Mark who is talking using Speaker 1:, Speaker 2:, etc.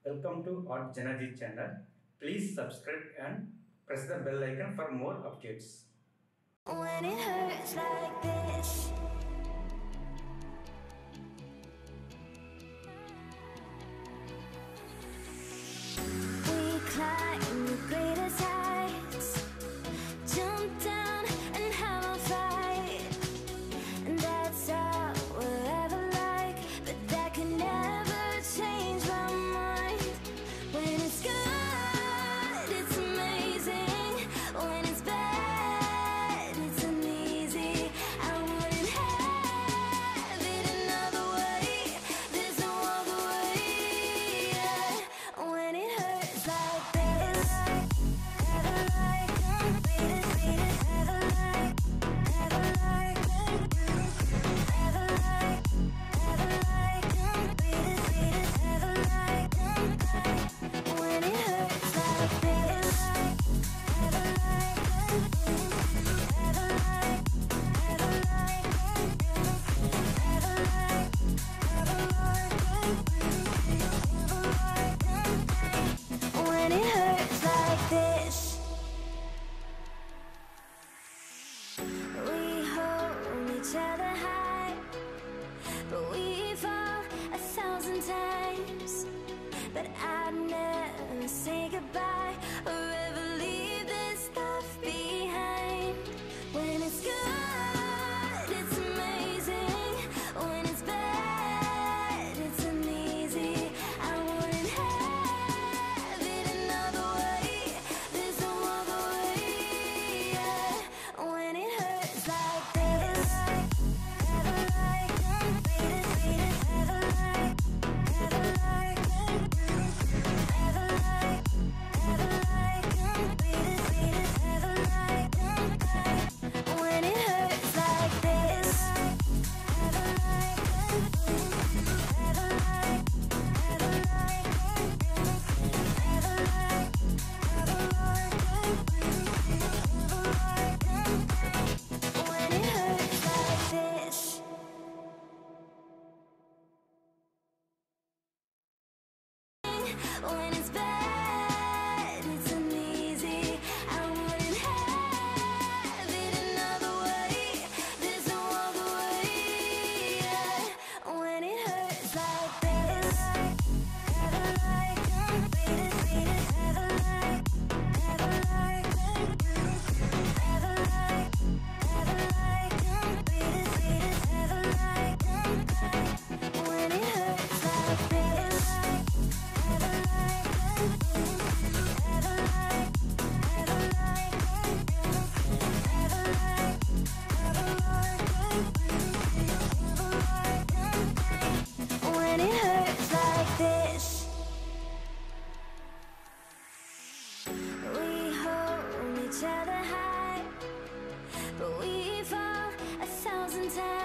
Speaker 1: Welcome to Art Janaji channel. Please subscribe and press the bell icon for more updates.
Speaker 2: When it hurts like this, we climb the greatest heights, jump down and have a fight, and that's all we'll ever like, but that can never change my mind. When it's good, it's amazing. When it's bad, it's uneasy. I wouldn't have it another way. There's no other way. When it hurts like this, never like them. Beat it, never like, never like them. Never like, never like them. Beat it, never like them. When it hurts like this, never like them. Never like, never like them. Never like, never like them. Never like them. When it hurts like this, we hold each other high, but we fall 1,000 times. But I'd never say goodbye or ever leave this stuff behind. When it's good, it's amazing. When it's bad, it's uneasy. I wouldn't have it another way. There's no other way. When it hurts like this, never like them. Beat it, never like, never like them. Never like, never like them. Beat it, never like them. When it hurts like this, never like them. Never like, never like them. Never like, never like them. Never like them. When it hurts like this. When it's bad, it's uneasy. I wouldn't have it another way. There's no other way. When it hurts like this, never like them. Beat it, never like, never like them. Never like, never like them. Beat it, never like them. When it hurts like this, never like them. Never like, never like them. Never like, never like them. Never like them. When it hurts like this, we hold each other high, but we fall 1,000 times.